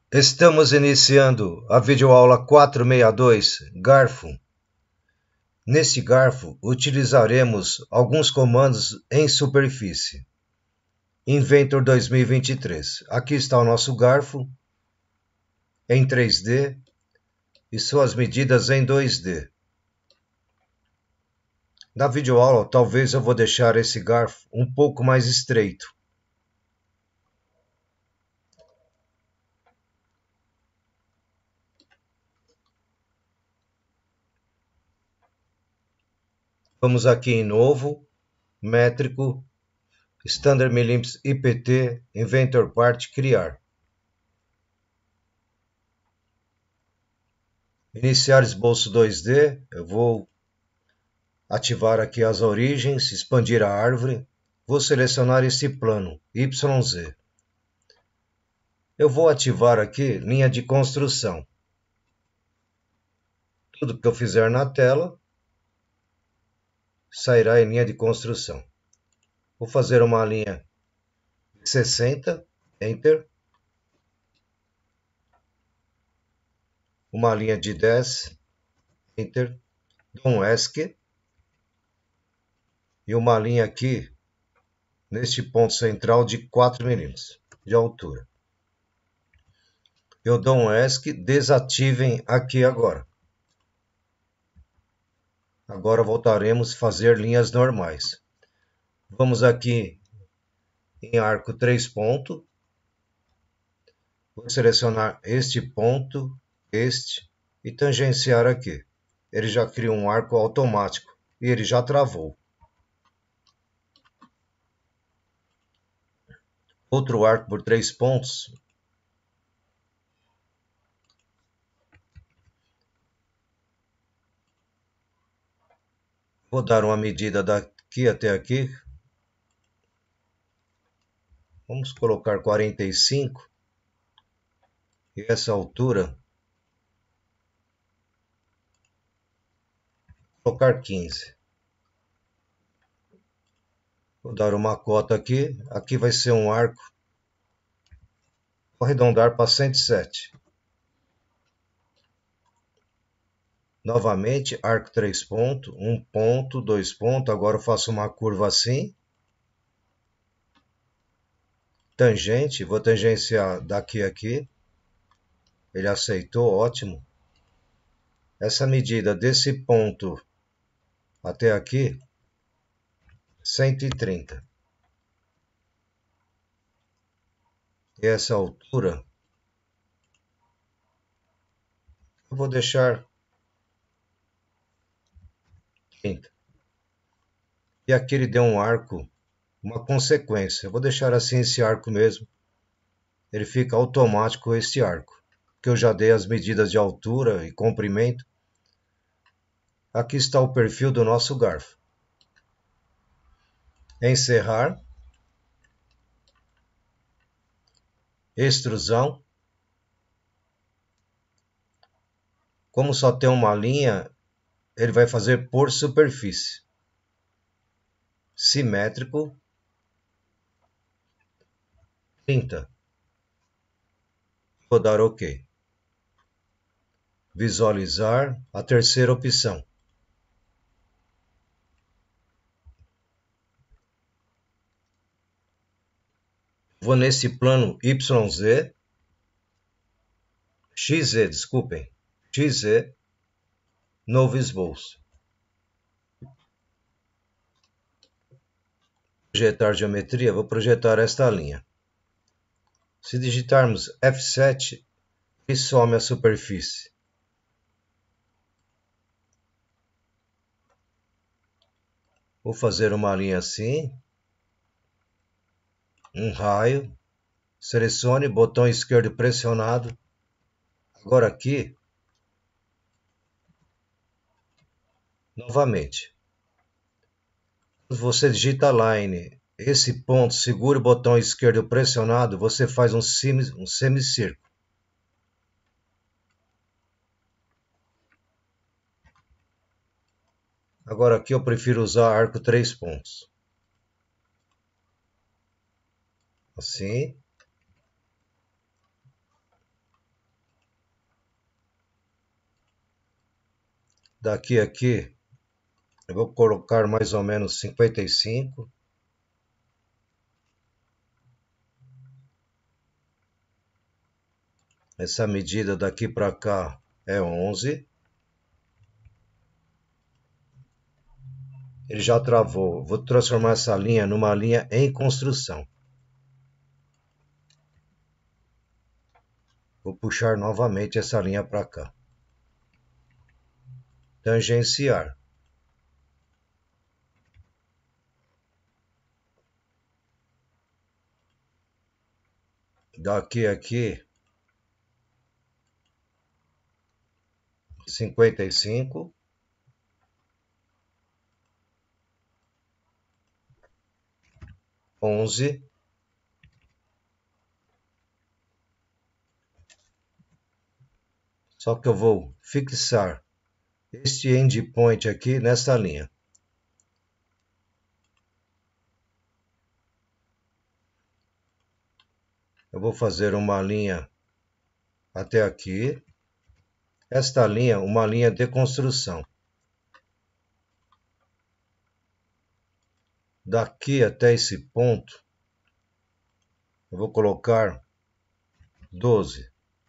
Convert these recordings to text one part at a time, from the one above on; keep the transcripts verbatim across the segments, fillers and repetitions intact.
Estamos iniciando a videoaula quatrocentos e sessenta e dois, Garfo. Neste garfo, utilizaremos alguns comandos em superfície. Inventor dois mil e vinte e três. Aqui está o nosso garfo em três D e suas medidas em dois D. Na videoaula, talvez eu vou deixar esse garfo um pouco mais estreito. Vamos aqui em novo, métrico, Standard Milímetros I P T, Inventor Part, criar. Iniciar esboço dois D, eu vou ativar aqui as origens, expandir a árvore, vou selecionar esse plano, Y Z. Eu vou ativar aqui linha de construção. Tudo que eu fizer na tela sairá em linha de construção. Vou fazer uma linha de sessenta, Enter. Uma linha de dez, Enter. Dou um ESC. E uma linha aqui, neste ponto central, de quatro milímetros de altura. Eu dou um ESC, desativem aqui agora. Agora voltaremos a fazer linhas normais. Vamos aqui em arco três pontos. Vou selecionar este ponto, este, e tangenciar aqui. Ele já criou um arco automático e ele já travou. Outro arco por três pontos. Vou dar uma medida daqui até aqui. Vamos colocar quarenta e cinco. E essa altura, vou colocar quinze. Vou dar uma cota aqui. Aqui vai ser um arco. Vou arredondar para cento e sete. Novamente, arco três pontos, um ponto, dois pontos. Agora eu faço uma curva assim. Tangente, vou tangenciar daqui a aqui. Ele aceitou, ótimo. Essa medida desse ponto até aqui, cento e trinta. E essa altura, eu vou deixar trinta. E aqui ele deu um arco, uma consequência. Eu vou deixar assim esse arco mesmo. Ele fica automático esse arco, que eu já dei as medidas de altura e comprimento. Aqui está o perfil do nosso garfo. Encerrar. Extrusão. Como só tem uma linha, ele vai fazer por superfície. Simétrico. trinta. Vou dar OK. Visualizar a terceira opção. Vou nesse plano Y Z, X Z, desculpem, X Z, novo esboço. Projetar geometria, vou projetar esta linha. Se digitarmos F sete, ele some a superfície. Vou fazer uma linha assim. Um raio. Selecione, botão esquerdo pressionado. Agora aqui. Novamente. Quando você digita Line, esse ponto, segura o botão esquerdo pressionado, você faz um, semi, um semicírculo. Agora aqui eu prefiro usar arco três pontos. Assim. Daqui a aqui, eu vou colocar mais ou menos cinquenta e cinco. Essa medida daqui para cá é onze. Ele já travou. Vou transformar essa linha numa linha em construção. Vou puxar novamente essa linha para cá. Tangenciar. Daqui a aqui, cinquenta e cinco. onze. Só que eu vou fixar este endpoint aqui nessa linha. Eu vou fazer uma linha até aqui. Esta linha, uma linha de construção. Daqui até esse ponto, eu vou colocar doze.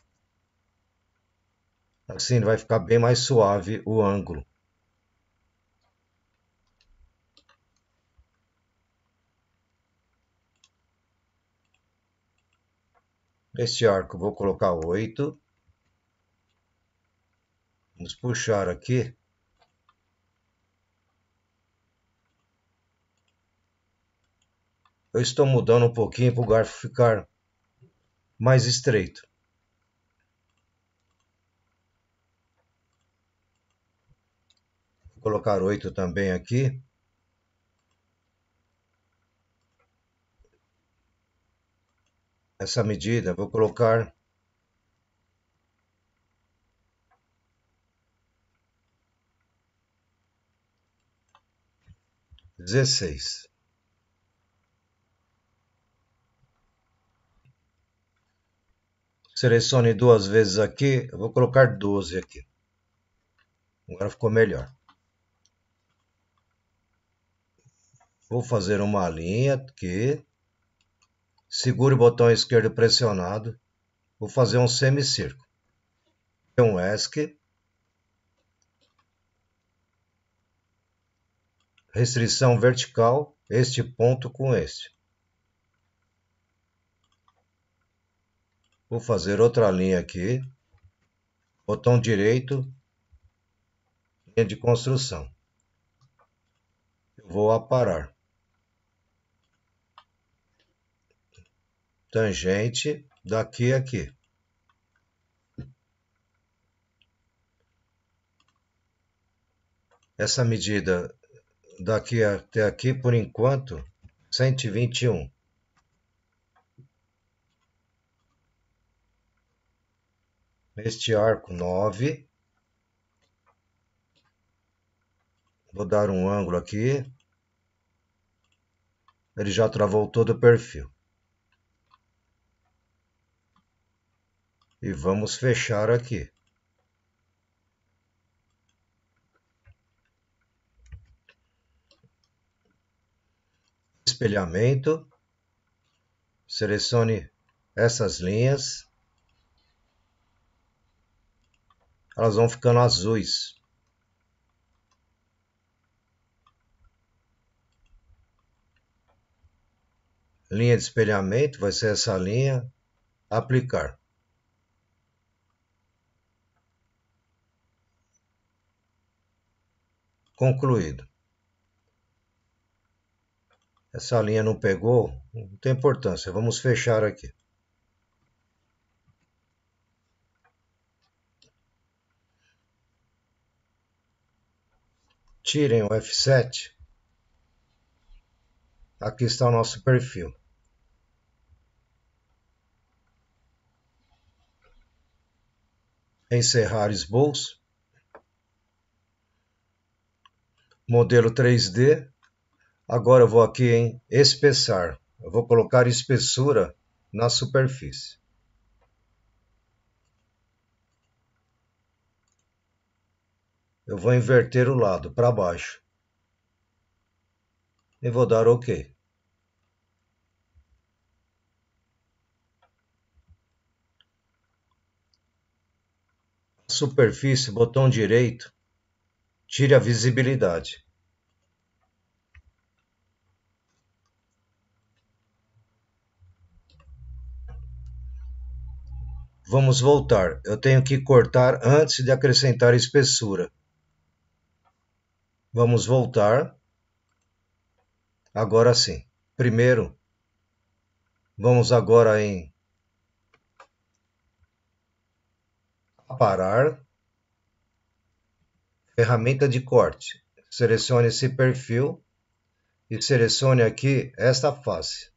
Assim vai ficar bem mais suave o ângulo. Este arco eu vou colocar oito. Vamos puxar aqui. Eu estou mudando um pouquinho para o garfo ficar mais estreito. Vou colocar oito também aqui. Essa medida vou colocar dezesseis. Selecione duas vezes aqui, eu vou colocar doze aqui. Agora ficou melhor. Vou fazer uma linha aqui. Segure o botão esquerdo pressionado. Vou fazer um semicírculo. Um ESC. Restrição vertical, este ponto com este. Vou fazer outra linha aqui. Botão direito. Linha de construção. Eu vou aparar. Tangente daqui a aqui. Essa medida daqui até aqui, por enquanto, cento e vinte e um. Este arco, nove. Vou dar um ângulo aqui. Ele já travou todo o perfil. E vamos fechar aqui. Espelhamento. Selecione essas linhas. Elas vão ficando azuis. Linha de espelhamento, vai ser essa linha. Aplicar. Concluído. Essa linha não pegou, não tem importância. Vamos fechar aqui. Tirem o F sete. Aqui está o nosso perfil. Encerrar esboço. Modelo três D. Agora eu vou aqui em espessar. Eu vou colocar espessura na superfície. eu vou inverter o lado para baixo e vou dar OK. Superfície, botão direito, tire a visibilidade. Vamos voltar. Eu tenho que cortar antes de acrescentar espessura. Vamos voltar. Agora sim. Primeiro, vamos agora em aparar, ferramenta de corte. Selecione esse perfil e selecione aqui esta face.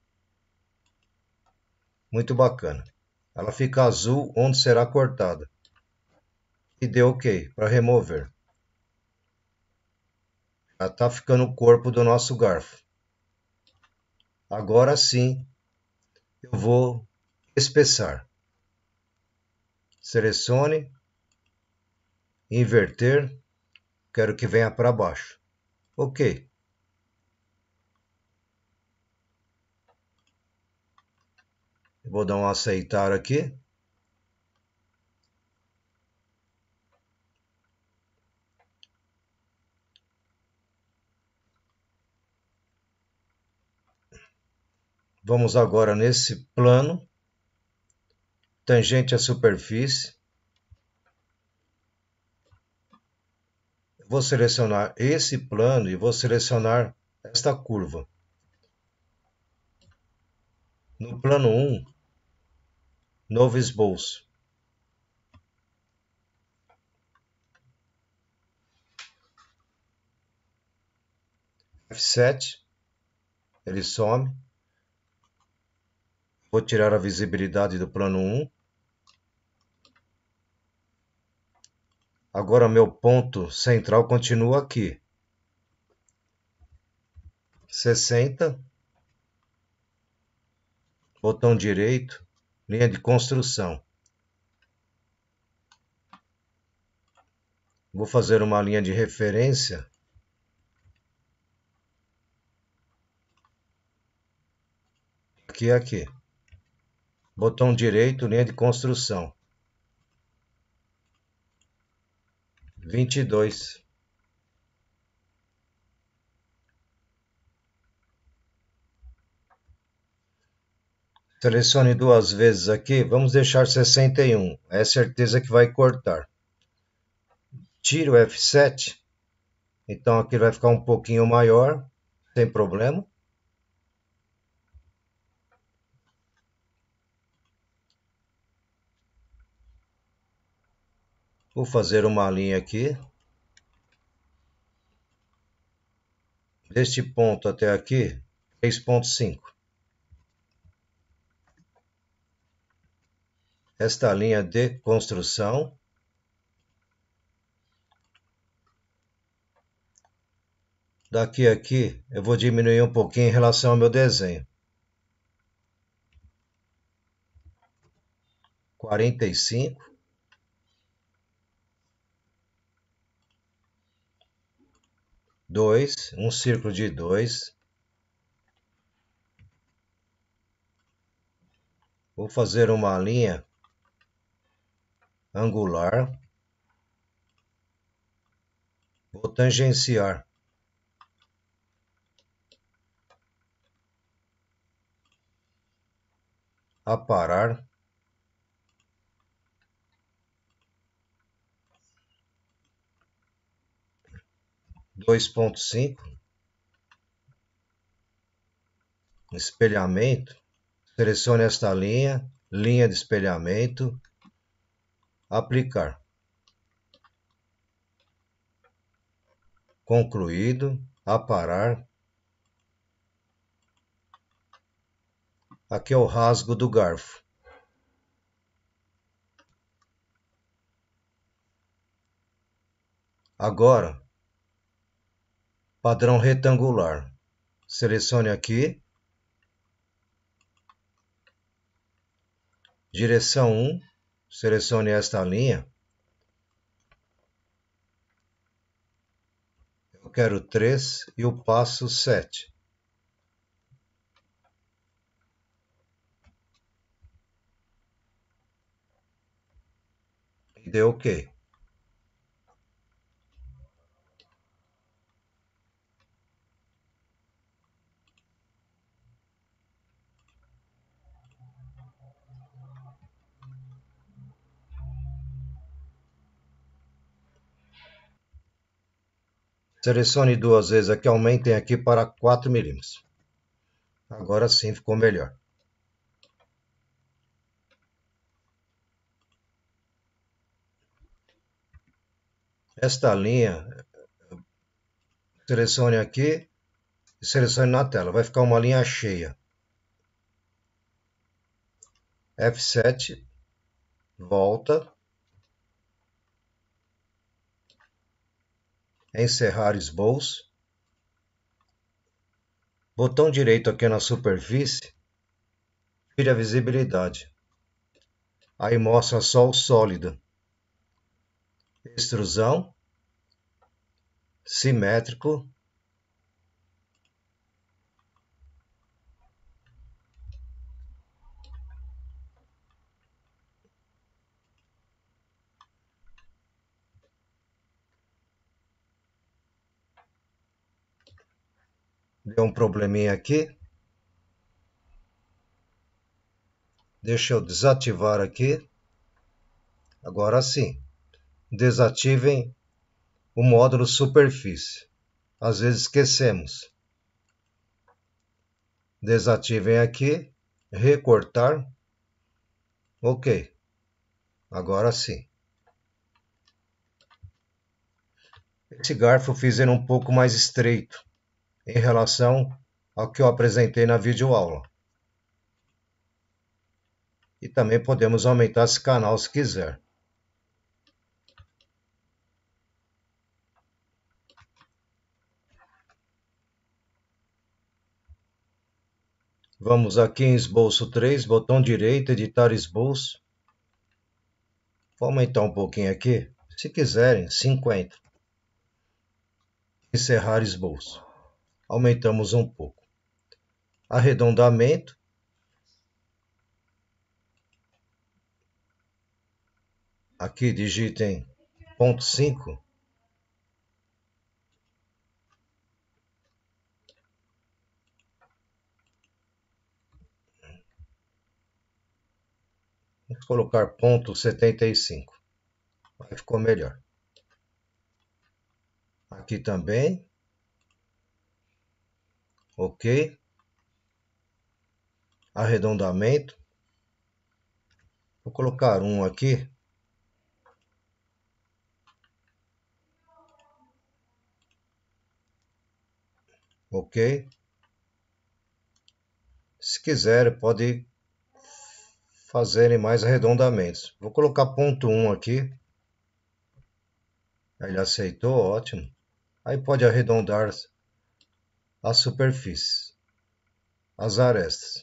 Muito bacana. Ela fica azul onde será cortada. E dê OK para remover. Já está ficando o corpo do nosso garfo. Agora sim, eu vou espessar. Selecione, inverter, quero que venha para baixo. OK. Vou dar um aceitar aqui. Vamos agora nesse plano, tangente à superfície. Vou selecionar esse plano e vou selecionar esta curva. No plano um, novo esboço. F sete, ele some. Vou tirar a visibilidade do plano um. Agora meu ponto central continua aqui. sessenta. Botão direito, linha de construção. Vou fazer uma linha de referência. Aqui e aqui. Botão direito, linha de construção. vinte e dois. Selecione duas vezes aqui, vamos deixar sessenta e um, é certeza que vai cortar. Tire o F sete, então aqui vai ficar um pouquinho maior, sem problema. Vou fazer uma linha aqui. Deste ponto até aqui, três ponto cinco. Esta linha de construção. Daqui a aqui, eu vou diminuir um pouquinho em relação ao meu desenho. quarenta e cinco. dois, um círculo de dois. Vou fazer uma linha angular. Vou tangenciar. Aparar. dois ponto cinco. Espelhamento. Selecione esta linha, linha de espelhamento. Aplicar. Concluído. Aparar. Aqui é o rasgo do garfo. Agora, padrão retangular. Selecione aqui. Direção um. Selecione esta linha. Eu quero três e o passo sete. E deu OK. Selecione duas vezes aqui, aumentem aqui para quatro milímetros. Agora sim ficou melhor. Esta linha, selecione aqui e selecione na tela. Vai ficar uma linha cheia. F sete, volta. Encerrar esboço. Botão direito aqui na superfície. Tire a visibilidade. Aí mostra só o sólido. Extrusão. Simétrico. Deu um probleminha aqui. Deixa eu desativar aqui. Agora sim. Desativem o módulo superfície. Às vezes esquecemos. Desativem aqui. Recortar. OK. Agora sim. Esse garfo fiz ele um pouco mais estreito em relação ao que eu apresentei na videoaula. E também podemos aumentar esse canal se quiser. Vamos aqui em esboço três, botão direito, editar esboço. Vou aumentar um pouquinho aqui, se quiserem, cinquenta. Encerrar esboço. Aumentamos um pouco. Arredondamento. Aqui digitem ponto cinco. Vamos colocar ponto setenta e cinco. Aí ficou melhor. Aqui também. OK. Arredondamento. Vou colocar um aqui. OK. Se quiser, pode fazerem mais arredondamentos. Vou colocar ponto um aqui. Ele aceitou, ótimo. Aí pode arredondar a superfície, as arestas.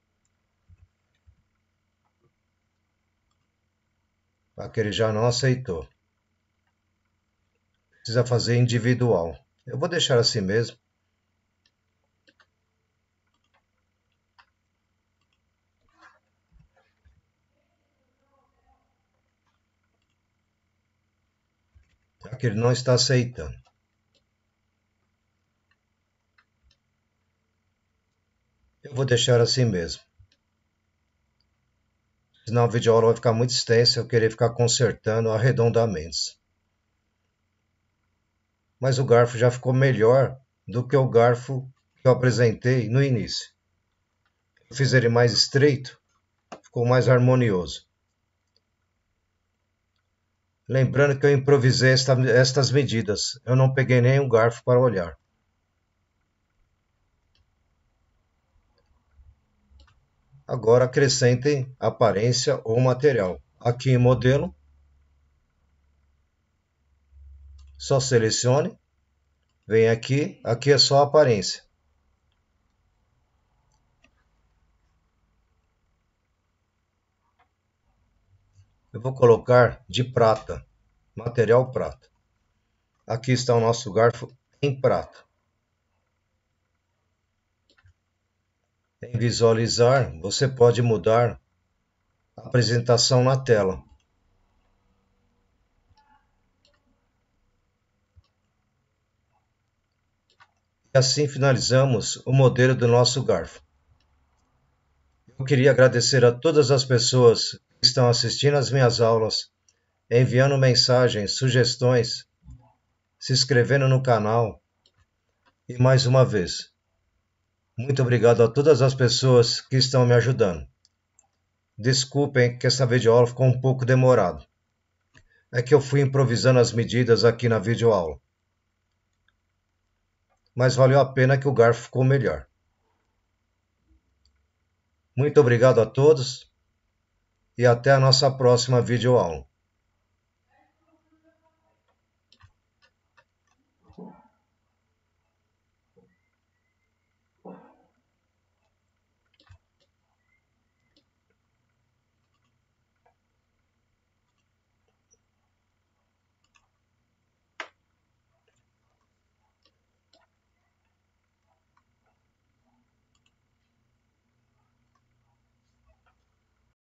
Aqui ele já não aceitou. Precisa fazer individual. Eu vou deixar assim mesmo. Aqui ele não está aceitando. Eu vou deixar assim mesmo. Senão a videoaula vai ficar muito extensa, eu querer ficar consertando arredondamentos. Mas o garfo já ficou melhor do que o garfo que eu apresentei no início. Eu fiz ele mais estreito, ficou mais harmonioso. Lembrando que eu improvisei esta, estas medidas, eu não peguei nenhum garfo para olhar. Agora acrescentem aparência ou material. Aqui em modelo, só selecione, vem aqui, aqui é só aparência. Eu vou colocar de prata, material prata. Aqui está o nosso garfo em prata. Em visualizar, você pode mudar a apresentação na tela. E assim finalizamos o modelo do nosso garfo. Eu queria agradecer a todas as pessoas que estão assistindo às minhas aulas, enviando mensagens, sugestões, se inscrevendo no canal. E mais uma vez, muito obrigado a todas as pessoas que estão me ajudando. Desculpem que essa videoaula ficou um pouco demorada. É que eu fui improvisando as medidas aqui na videoaula. Mas valeu a pena que o garfo ficou melhor. Muito obrigado a todos e até a nossa próxima videoaula.